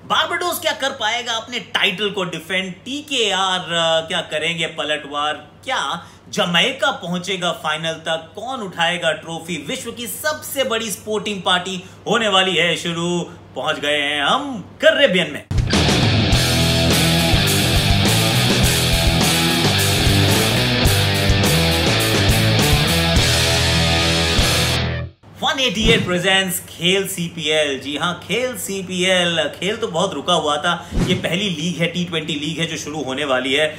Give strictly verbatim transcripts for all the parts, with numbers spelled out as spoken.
Barbados क्या कर पाएगा अपने टाइटल को डिफेंड? टीकेआर क्या करेंगे पलटवार? क्या जमैका पहुंचेगा फाइनल तक? कौन उठाएगा ट्रॉफी? विश्व की सबसे बड़ी स्पोर्टिंग पार्टी होने वाली है शुरू। पहुंच गए हैं हम कैरेबियन में। वन एटी एट प्रेजेंट्स खेल सीपीएल। जी हाँ, खेल सीपीएल। खेल तो बहुत रुका हुआ था। ये पहली लीग है, टी ट्वेंटी लीग है जो शुरू होने वाली है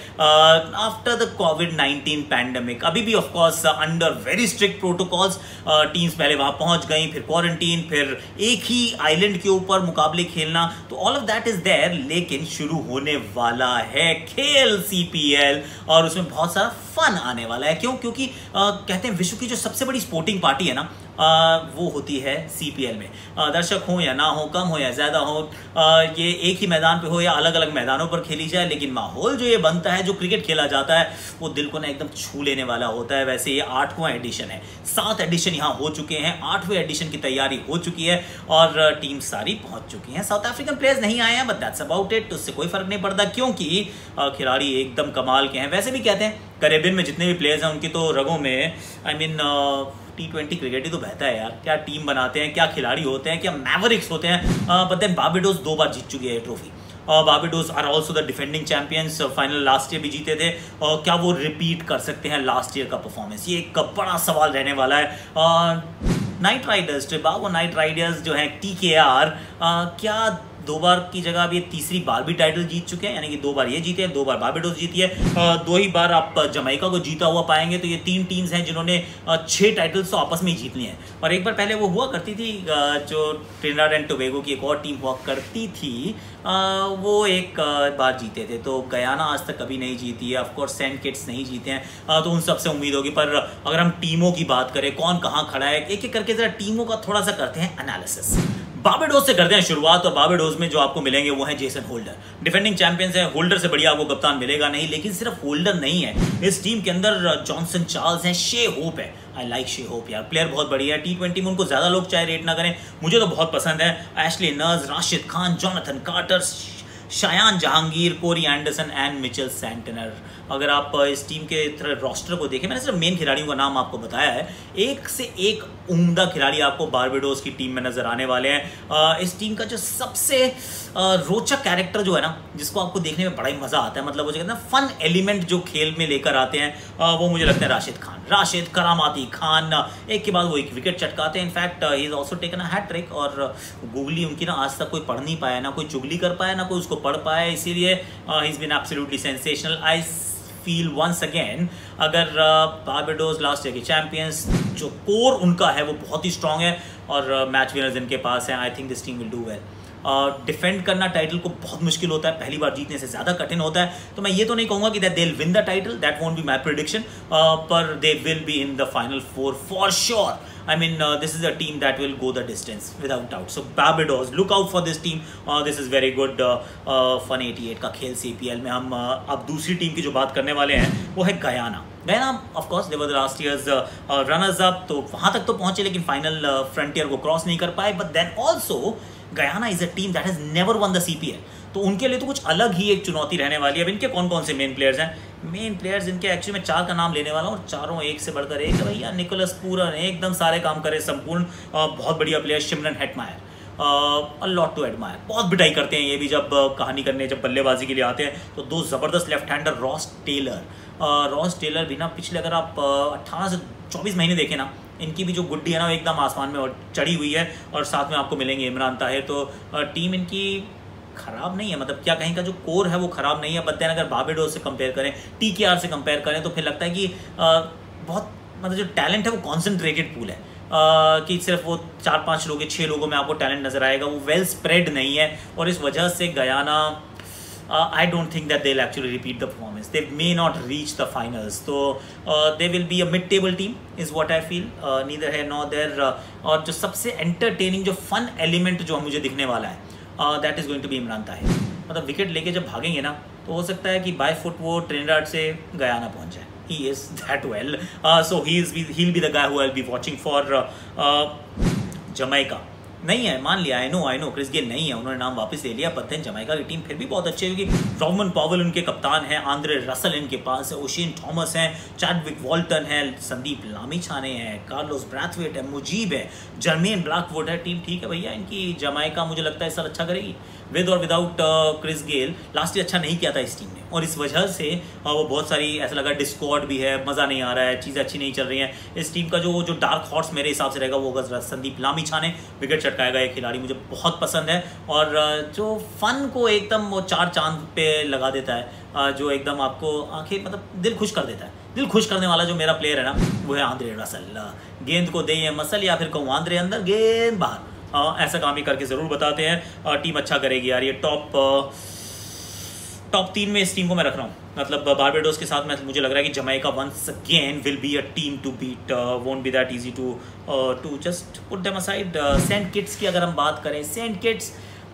after the COVID nineteen pandemic. अभी भी of course under very strict protocols. Teams पहले वहां पहुंच गई, फिर क्वारंटीन, फिर एक ही आइलैंड के ऊपर मुकाबले खेलना, तो all of that is there. लेकिन शुरू होने वाला है खेल सीपीएल और उसमें बहुत सारा फन आने वाला है। क्यों? क्योंकि आ, कहते हैं विश्व की जो सबसे बड़ी स्पोर्टिंग पार्टी है ना, आ, वो होती है सीपीएल में। आ, दर्शक हो या ना हो, कम हो या ज्यादा हो, आ, ये एक ही मैदान पे हो या अलग अलग मैदानों पर खेली जाए, लेकिन माहौल जो ये बनता है, जो क्रिकेट खेला जाता है, वो दिल को ना एकदम छू लेने वाला होता है। वैसे ये आठवां एडिशन है, सात एडिशन यहाँ हो चुके हैं, आठवें एडिशन की तैयारी हो चुकी है और टीम सारी पहुंच चुकी है। साउथ अफ्रीकन प्लेयर्स नहीं आए हैं, बट दैट्स अबाउट इट। उससे कोई फर्क नहीं पड़ता क्योंकि खिलाड़ी एकदम कमाल के हैं। वैसे भी कहते हैं कैरेबियन में जितने भी प्लेयर्स हैं उनकी तो रगों में I mean T twenty cricket ही तो बहता है यार। क्या टीम बनाते हैं, क्या खिलाड़ी होते हैं, क्या मैवरिक्स होते हैं। बट देन बारबाडोस दो बार जीत चुकी है trophy. Barbados are also the defending champions. Final last year भी जीते थे। uh, क्या वो रिपीट कर सकते हैं लास्ट ईयर का परफॉर्मेंस? ये एक बड़ा सवाल रहने वाला है। Knight Riders, Trinbago Knight Riders जो है टीकेआर, क्या दो बार की जगह अब ये तीसरी बार भी टाइटल जीत चुके हैं? यानी कि दो बार ये जीते हैं, दो बार बारबाडोस जीती है, दो ही बार आप जमैका को जीता हुआ पाएंगे। तो ये तीन टीम्स हैं जिन्होंने छह टाइटल्स तो आपस में ही जीत लिए हैं। और एक बार पहले वो हुआ करती थी जो ट्रिनिडाड एंड टोबैगो की एक और टीम हुआ करती थी, वो एक बार जीते थे। तो गयाना आज तक कभी नहीं जीती है। ऑफकोर्स सेंट किट्स नहीं जीते हैं, तो उन सबसे उम्मीद होगी। पर अगर हम टीमों की बात करें, कौन कहाँ खड़ा है, एक एक करके जरा टीमों का थोड़ा सा करते हैं एनालिसिस। बारबाडोस से करते हैं शुरुआत। और बारबाडोस में जो आपको मिलेंगे वो है जेसन होल्डर, डिफेंडिंग चैंपियंस है। होल्डर से बढ़िया आपको कप्तान मिलेगा नहीं। लेकिन सिर्फ होल्डर नहीं है, इस टीम के अंदर जॉनसन चार्ल्स है, शे होप है। आई लाइक शे होप यार, प्लेयर बहुत बढ़िया है। टी ट्वेंटी में उनको ज्यादा लोग चाहे रेट ना करें, मुझे तो बहुत पसंद है। Ashley Nurse, Rashid Khan, Jonathan Carter, Shayan Jahangir, Corey Anderson and Mitchell Santner. अगर आप इस टीम के रोस्टर को देखें, मैंने सिर्फ मेन खिलाड़ियों का नाम आपको बताया है, एक से एक उम्दा खिलाड़ी आपको बारबाडोस की टीम में नजर आने वाले हैं। इस टीम का जो सबसे रोचक कैरेक्टर जो है ना, जिसको आपको देखने में बड़ा ही मजा आता है, मतलब वो जो कहते हैं फन एलिमेंट जो खेल में लेकर आते हैं, वो मुझे लगता है राशिद खान। राशिद करामाती खान, एक के बाद वो एक विकेट चटकाते हैं। In fact he is also taken a hat trick. और गूगली उनकी ना आज तक कोई पढ़ नहीं पाया, ना कोई चुगली कर पाया, ना कोई उसको पढ़ पाया। इसीलिए he is been absolutely sensational. I feel once again, अगर बारबाडोस लास्ट ईयर के चैंपियंस, जो कोर उनका है वो बहुत ही स्ट्रांग है और मैच विनर्स इनके पास हैं, I think this team will do well. Defend करना टाइटल को बहुत मुश्किल होता है, पहली बार जीतने से ज्यादा कठिन होता है। तो मैं ये तो नहीं कहूंगा कि they will win the title, that won't be my prediction, पर they will be in the final four for sure. I mean, uh, this is a team that will go the distance without doubt. So Barbados, look out for this team. Uh, this is very good. Uh, uh, one eighty eight का खेल CPL में हम uh, अब दूसरी team की जो बात करने वाले हैं वो है Guyana. Guyana of course they were the last years runners up, तो वहां तक तो पहुंचे लेकिन फाइनल फ्रंटियर को क्रॉस नहीं कर पाए। But then also Guyana is a team that has never won the CPL, तो उनके लिए तो कुछ अलग ही एक चुनौती रहने वाली है। अब इनके कौन कौन से मेन प्लेयर्स हैं? मेन प्लेयर्स इनके एक्चुअली मैं चार का नाम लेने वाला हूँ और चारों एक से बढ़कर एक है भैया। निकोलस पूरन एकदम सारे काम करे संपूर्ण, बहुत बढ़िया player. Shimron Hetmyer, a lot to admire, बहुत बिटाई करते हैं ये भी जब कहानी करने, जब बल्लेबाजी के लिए आते हैं तो दो जबरदस्त left hander. Ross Taylor, Ross Taylor भी ना पिछले अगर आप अट्ठारह से चौबीस महीने देखें ना, इनकी भी जो गुड्डी है ना एकदम आसमान में चढ़ी हुई है। और साथ में आपको मिलेंगे इमरान ताहिर। तो टीम इनकी खराब नहीं है, मतलब क्या कहीं का जो कोर है वो खराब नहीं है। बट देन अगर बारबाडोस से कंपेयर करें, टीकेआर से कंपेयर करें, तो फिर लगता है कि आ, बहुत मतलब जो टैलेंट है वो कॉन्सेंट्रेटेड पूल है, आ, कि सिर्फ वो चार पांच लोग, छह लोगों में आपको टैलेंट नजर आएगा, वो वेल स्प्रेड नहीं है। और इस वजह से Guyana, I don't think that they will actually repeat the performance, they may not reach the finals. तो they will be a mid table team is what I feel, neither है not there. और जो सबसे entertaining जो fun element जो मुझे दिखने वाला है, that is going to be Imran Tahir. मतलब विकेट लेके जब भागेंगे ना, तो हो सकता है कि बाय फुट वो ट्रिनिडाड से गयाना पहुंच जाए। He is that well, uh, so he is he'll be the guy who I'll be watching for uh, uh, Jamaica. नहीं है, मान लिया, I know I know Chris Gayle नहीं है, उन्होंने नाम वापस ले लिया, पर जमाइका की टीम फिर भी बहुत अच्छी है क्योंकि रॉबर्ट पॉवेल उनके कप्तान हैं, आंद्रे रसल इनके पास है, ओशेन थॉमस हैं, चैडविक वॉल्टन है, संदीप लामिछाने हैं, कार्लोस ब्रैथवेट है, मुजीब है, जर्मेन ब्लैकवुड है। टीम ठीक है भैया इनकी। जमाइका मुझे लगता है इस साल अच्छा करेगी विद और without Chris Gayle. Last year अच्छा नहीं किया था इस टीम ने और इस वजह से uh, वो बहुत सारी ऐसा लगा डिस्कॉर्ड भी है, मज़ा नहीं आ रहा है, चीज़ें अच्छी नहीं चल रही हैं। इस टीम का जो जो डार्क हॉर्स मेरे हिसाब से रहेगा वो होगा संदीप लामिछाने, विकेट चटकाएगा। ये खिलाड़ी मुझे बहुत पसंद है और uh, जो फन को एकदम वो चार चांद पे लगा देता है, uh, जो एकदम आपको आंखें मतलब दिल खुश कर देता है। दिल खुश करने वाला जो मेरा प्लेयर है ना वो है आंद्रे रसल। गेंद को दे ये मसल या फिर कहूँ आंद्रे अंदर गेंद बाहर, आ, ऐसा काम ही करके ज़रूर बताते हैं। आ, टीम अच्छा करेगी यार। ये टॉप टॉप तीन में इस टीम को मैं रख रहा हूँ, मतलब बारबाडोस के साथ में मुझे लग रहा है कि Jamaica once again will be a team to beat, won't be that easy to to just put them aside. Saint Kitts की अगर हम बात करें, सेंट किट्स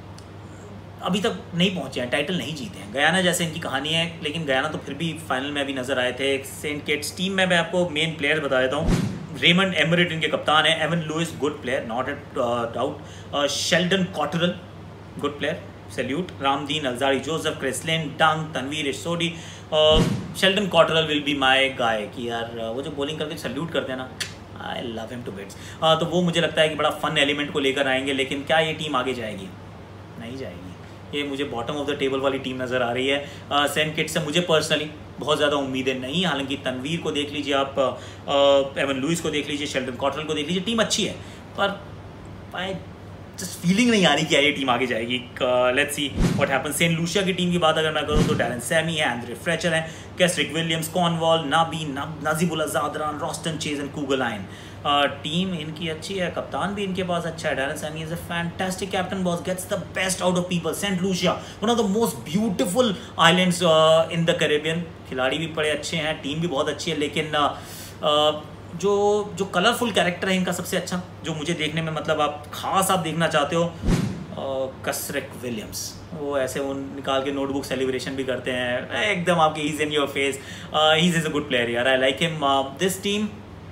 अभी तक नहीं पहुंचे हैं, टाइटल नहीं जीते हैं। गयाना जैसे इनकी कहानी है, लेकिन गयाना तो फिर भी फाइनल में भी नजर आए थे। सेंट किट्स टीम में मैं आपको मेन प्लेयर बता देता हूँ। रेमंड एमरिट इनके कप्तान है, Evin Lewis good player not at doubt, Sheldon Cottrell good player salute, Ramdin Alzarri Joseph, क्रिसलेन डंग, तनवीर इशोडी, Sheldon Cottrell will be my guy कि यार वो जो बॉलिंग करके सैल्यूट करते हैं ना, I love him to bits. तो वो मुझे लगता है कि बड़ा फन एलिमेंट को लेकर आएंगे। लेकिन क्या ये टीम आगे जाएगी? नहीं जाएगी। ये मुझे बॉटम ऑफ द टेबल वाली टीम नज़र आ रही है। सेंट किट्स से मुझे पर्सनली बहुत ज़्यादा उम्मीदें नहीं, हालांकि तनवीर को देख लीजिए आप, एवन लुइस को देख लीजिए, शेल्डन कॉटरल को देख लीजिए, टीम अच्छी है, पर आई जस्ट फीलिंग नहीं आ रही कि ये टीम आगे जाएगी। Let's see what happens. Saint Lucia की टीम की बात अगर मैं करूँ तो डैरन सैमी है, एंड्रे फ्रेचर है, Kesrick Williams, Cornwall, Nabi, Najibullah Zadran, Roston Chase, Kuggeleijn. Team इनकी अच्छी है, कप्तान भी इनके पास अच्छा है। Darren Sammy is a fantastic captain, boss gets the best out of people. Saint Lucia one of the most beautiful islands in the Caribbean. खिलाड़ी भी बड़े अच्छे हैं, टीम भी बहुत अच्छी है, लेकिन uh, uh, जो जो कलरफुल कैरेक्टर है इनका सबसे अच्छा, जो मुझे देखने में मतलब आप खास आप देखना चाहते हो, कैस्ट्रिक विलियम्स। वो ऐसे वो निकाल के नोटबुक सेलिब्रेशन भी करते हैं एकदम आपके, he's in your face, he's is a good player यार, I like him. This team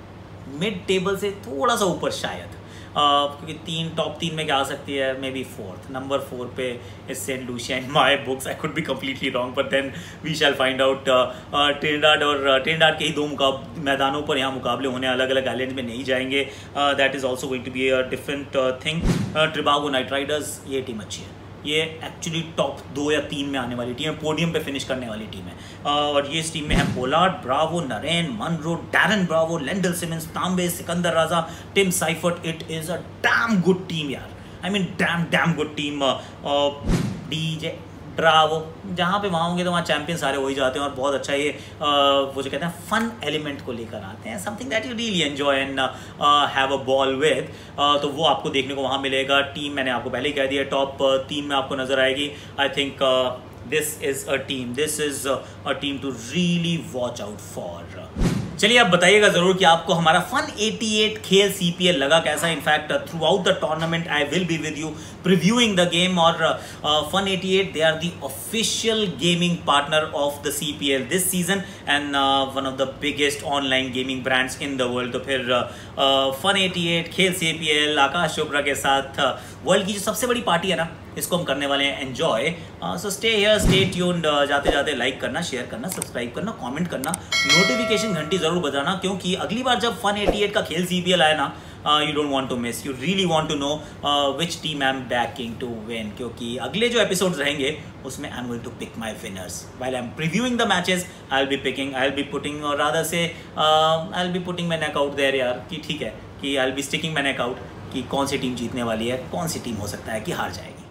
mid table से थोड़ा सा ऊपर शायद, Uh, क्योंकि तीन टॉप तीन में क्या आ सकती है, maybe fourth, number four पे is Saint Lucia in my books. I could be completely wrong, but then we shall find out. Trinidad और ट्रिनिडाड के ही दो मुकाब मैदानों पर यहाँ मुकाबले होने, अलग अलग आइलैंड में नहीं जाएंगे। That is also going to be a different thing. Trinbago Knight Riders, ये टीम अच्छी है, ये एक्चुअली टॉप दो या तीन में आने वाली टीम है, पोडियम पे फिनिश करने वाली टीम है। और ये इस टीम में है Pollard, Bravo, Narine, Munro, Darren Bravo, Lendl Simmons, Tambe, Sikandar Raza, Tim Seifert. It is a damn good team यार, I mean damn damn good team. DJ Bravo, जहाँ पे वहाँ होंगे तो वहाँ चैंपियन सारे हो ही जाते हैं और बहुत अच्छा ये आ, वो जो कहते हैं फन एलिमेंट को लेकर आते हैं, something that you really enjoy and have a ball with. तो वो आपको देखने को वहाँ मिलेगा। टीम मैंने आपको पहले ही कह दिया, टॉप तीन में आपको नजर आएगी। I think this is a team this is a team to really watch out for. चलिए आप बताइएगा जरूर कि आपको हमारा फन अठासी खेल सीपीएल लगा कैसा। In fact throughout the tournament I will be with you previewing the game. और फन अठासी they are the official gaming partner of the CPL this season and one of the biggest online gaming brands in the world. तो फिर fun अठासी खेल CPL आकाश चोपड़ा के साथ world की जो सबसे बड़ी पार्टी है ना, इसको हम करने वाले हैं enjoy. So stay here, stay tuned. जाते जाते लाइक करना, शेयर करना, सब्सक्राइब करना, कमेंट करना, नोटिफिकेशन घंटी जरूर बजाना, क्योंकि अगली बार जब फन अठासी का खेल सीपीएल आए ना, you don't want to miss, you really want to know which team I am backing to win. क्योंकि अगले जो एपिसोड्स रहेंगे उसमें I am going to pick my winners while I am previewing the matches. I will be picking, I will be putting, और rather से I will be putting my neck out there यार, कि ठीक है कि I will be sticking my neck out कि कौन सी team जीतने वाली है, कौन सी टीम हो सकता है कि हार जाएगी।